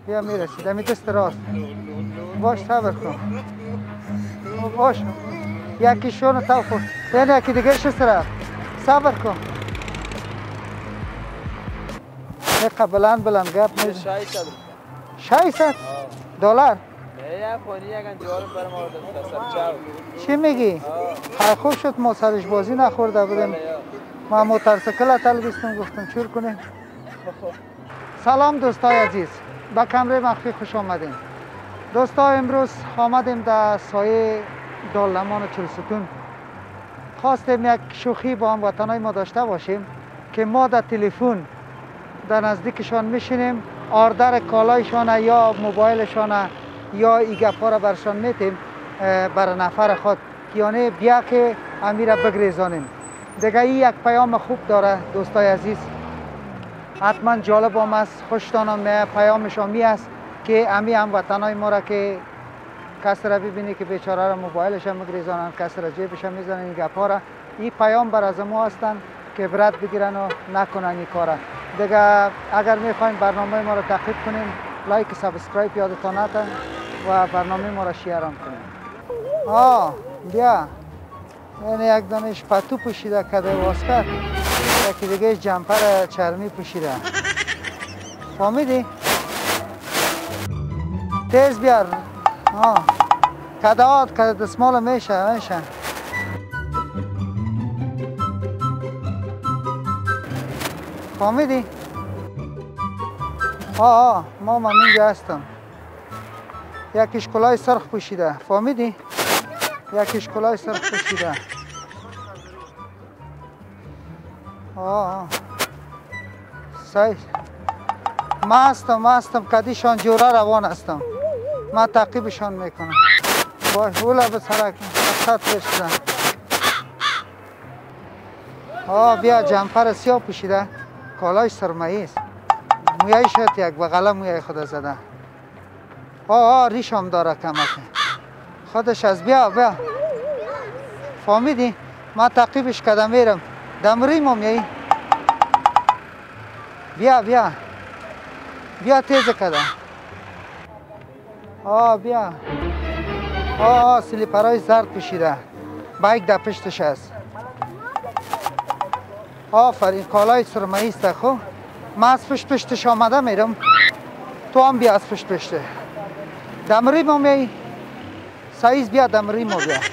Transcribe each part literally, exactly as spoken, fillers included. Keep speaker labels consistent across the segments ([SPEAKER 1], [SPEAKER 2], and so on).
[SPEAKER 1] بیا میرسی دمی دست راست باش صبر کن باش یکی شون تا خود یعنی یکی دیگه شست رفت صبر کن یک بلند بلند گپ میزن ششصد دلار
[SPEAKER 2] نه خونی یکن جوار برم آورده سر
[SPEAKER 1] چی میگی؟ خیلی خوب شد ما سرش بازی نخورده بودیم ما موتورسیکل تلبیستم گفتم چور کنیم سلام دوستای عزیز به کمره مخفی خوش آمدیم دوستا امروز آمدیم در سایه دالمان چلستون خواستیم یک شوخی با هموطنای ما داشته باشیم که ما در تلفن در نزدیکشان میشینیم آردر کالایشان یا موبایلشان یا ای گپا را برشان میتیم بر نفر خود یعنی بیا که امیر بگریزانیم دیگه این یک پیام خوب داره دوستای عزیز حتما جالب هم است خوشتان میه پیامش می است که امی هموطنای ما را که کسی را ببینی که بیچاره را موبایلش هم میگریزانن کسی را جیبش هم میزنن این گپا را این پیام بر از ما هستند که برات بگیرن و نکنن این کارا دیگه اگر میخواین برنامه ما را تعقیب کنین لایک سابسکرایب یادتان نره و برنامه ما را شیر هم کنین آه بیا یعنی یک دانش پتو پوشیده کده واسکر یکی دیگه جمپر چرمی پوشیده فهمیدی؟ تیز بیار آه کده آد کده دسمال میشه میشه فهمیدی؟ آه آه ما من اینجا هستم یک اشکلای سرخ پوشیده فهمیدی؟ یک اشکلای سرخ پوشیده آه آه سای ما هستم ما هستم کدیشان جوره روان هستم ما تعقیبشان میکنم باش اولا به سرک خط بشیدن آه بیا جمپر سیاه پوشیده کالای سرمایی است مویای شد یک بغله مویای خود زده آه آه ریش هم داره کمک خودش از بیا بیا فهمیدی؟ ما تعقیبش کدم میرم دمریم هم یهی بیا بیا بیا تیز کدم آه بیا آه آه سلیپرهای زرد پوشیده بایک در پشتش است آفرین کالای سرمایی است خب من از پشت پشتش آمده میرم تو هم بیا از پشت پشته دمریم هم یهی سایز بیا دمریم هم بیا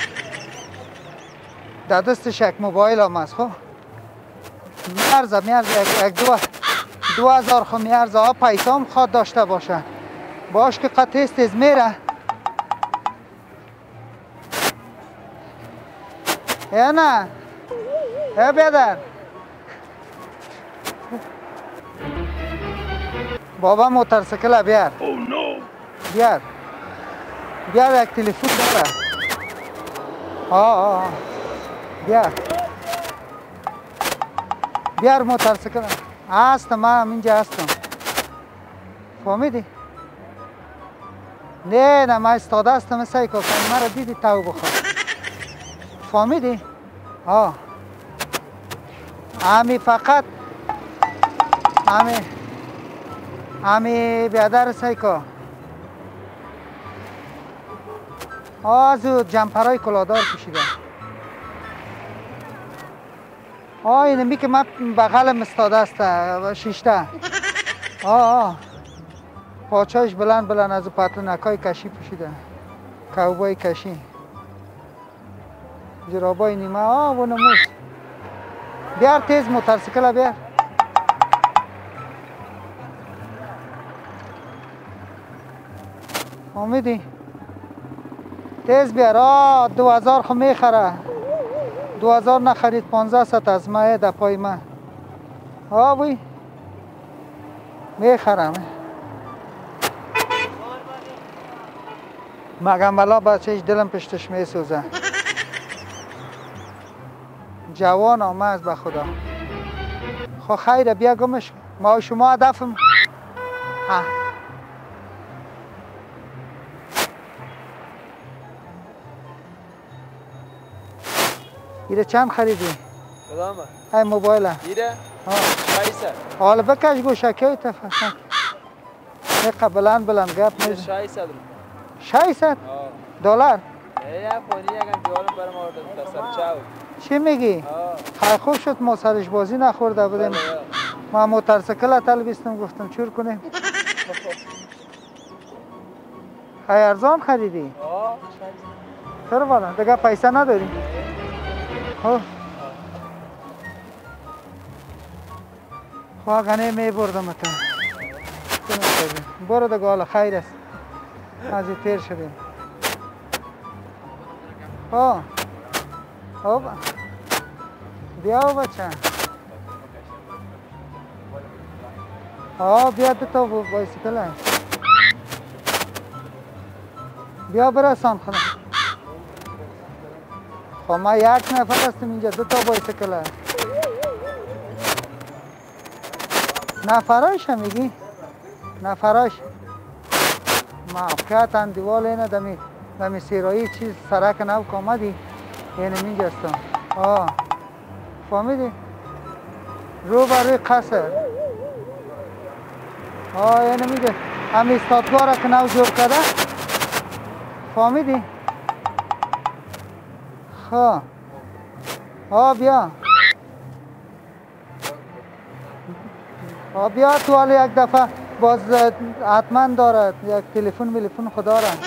[SPEAKER 1] در دستش یک موبایل هم است خب میارزه میارزه یک دو دو هزار خو میارزه ها پیسه هم خواد داشته باشه باش که قد تیز تیز میره یا نه یا بیادر بابا موتورسیکل بیار بیار بیار یک تلفن داره آه آه بیار بیار موتورسیکل هستم من اینجا هستم فهمیدی؟ نه نه من استاده هستم سایکو کنی مرا دیدی تو بخور فهمیدی؟ آه امی فقط امی امی بیادر سایکو آزو جمپرهای کلادار کشیده آه اینه می که من بغلم استاده است شیشته آه آه پاچایش بلند بلند از پتلونکای کشی پوشیده کوبای کشی جرابای نیمه آه و نموز بیار تیز موتورسیکل بیار امیدی تیز بیار آه دو هزار خو میخره دو هزار نخرید پانزده ست از ماه در پای من آه بوی میخرم مگم بلا بچهش دلم پشتش میسوزه جوان آمد به خدا خو خیره بیا گمش ما شما هدفم ها ایره چند خریدی؟
[SPEAKER 2] کدامه؟
[SPEAKER 1] های موبایل
[SPEAKER 2] ایره؟
[SPEAKER 1] ها
[SPEAKER 2] پیسه
[SPEAKER 1] حالا بکش گوشکی های تفصیل میقه بلند بلند گپ میزن.
[SPEAKER 2] ششصد روپیه.
[SPEAKER 1] ششصد
[SPEAKER 2] آه.
[SPEAKER 1] دلار.
[SPEAKER 2] ای خونی یکم جوارم برام آورده تا سر چاو.
[SPEAKER 1] چی میگی؟
[SPEAKER 2] آه.
[SPEAKER 1] خیلی خوب شد ما سرش بازی نخورده بودیم.
[SPEAKER 2] بله یا.
[SPEAKER 1] ما موتورسیکل تلبیستم گفتم چور کنیم. خیلی ارزان خریدی؟
[SPEAKER 2] آه.
[SPEAKER 1] چرا بالا؟ دیگه پیسه نداری؟ خب خواهگانه می بردم تا برو دیگه حالا خیر است از این تیر شدیم. خب خب بیا بچه. آه بیا دو تا بایسیکل هست. بیا برسان خدا. خب ما یک نفر هستیم اینجا دو تا بایسیکل هست. نفراش هم میگی؟ نفراش موقعیت اندیوال اینه دمی دمی سیرایی چیز سرک نو کامدی اینه اینجا هستم. آه فهمیدی؟ رو بروی قصر. آه اینه میگه هم استادگاه که نو جور کرده فهمیدی؟ خواه آه بیا آه بیا تو حالا یک دفعه باز حتما دارد یک تلفن ملیفون خدا را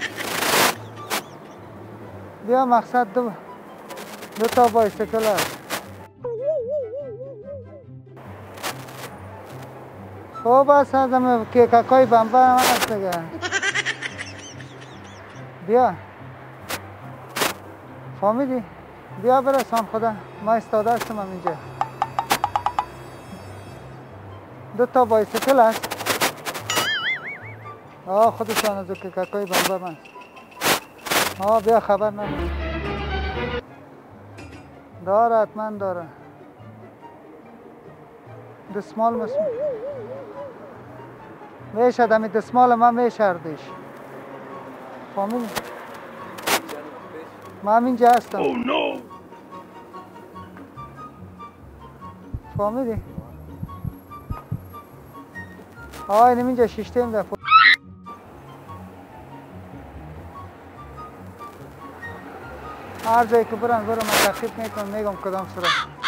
[SPEAKER 1] بیا مقصد دو دو تا بایسیکل هست. خب بس از همه کیکاکای بمبه هم هست دیگه. بیا فهمیدی؟ بیا برسان خدا ما استاده هستم هم اینجا. دو تا بایسیکل هست. آه خودشان از کیکاکای بمبه من. آه بیا خبر نداره. داره حتما داره. دسمال مثل میشه دمی دسمال ما میشردش. فهمیدی؟ ما هم اینجا هستم.
[SPEAKER 3] Oh no!
[SPEAKER 1] فهمیدی؟ آه اینم اینجا شیشتیم ده. هر جایی که برن برو من تخیب میکنم میگم کدام سرا.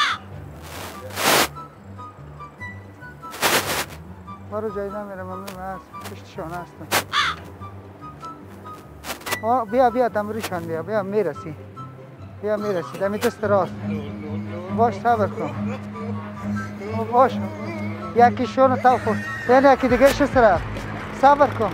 [SPEAKER 1] برو جایی نمیرم من هست پشتشان هستم. آه بیا بیا دمریشان بیا بیا میرسی. بیا میرسی دمی دست راست. باش صبر کن. باش یکی شون تا خود یعنی یکی دیگه شو سرا صبر کن.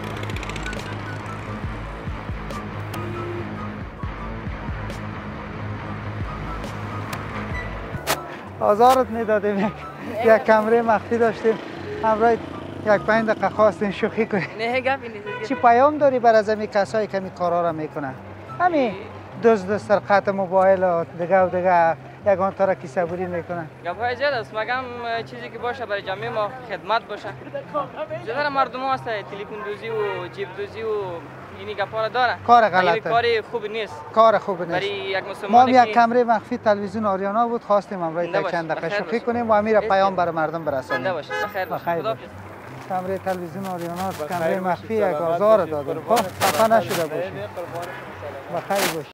[SPEAKER 1] آزارت میدادیم یک یک کمره مخفی داشتیم همراه یک پنج دقیقه خواستیم شوخی کنیم.
[SPEAKER 2] نه گپی نیست.
[SPEAKER 1] چی پیام داری بر از همین کسایی که می کارا را میکنن؟ همین دزد سرقت موبایل و دیگه و دیگه یگان تا را کیسه بری میکنن.
[SPEAKER 2] گپای جد است مگم چیزی که باشه برای جمعی ما خدمت باشه. جدار مردم ها هست تلفن دوزی و جیب دوزی و اینی گپا را داره.
[SPEAKER 1] کار غلطه.
[SPEAKER 2] کار خوب نیست.
[SPEAKER 1] کار خوب نیست.
[SPEAKER 2] برای یک
[SPEAKER 1] ما
[SPEAKER 2] مسلمان
[SPEAKER 1] هم یک کمره مخفی تلویزیون آریانا بود خواستیم امروز تا چند دقیقه شوخی کنیم و امیر پیام بر مردم برسانیم.
[SPEAKER 2] زنده باشه. بخیر باشه.
[SPEAKER 1] بخیر. کمره تلویزیون آریانا کمره مخفی یک آزار دادیم. خب خفه نشده باشید. بخیر باشید.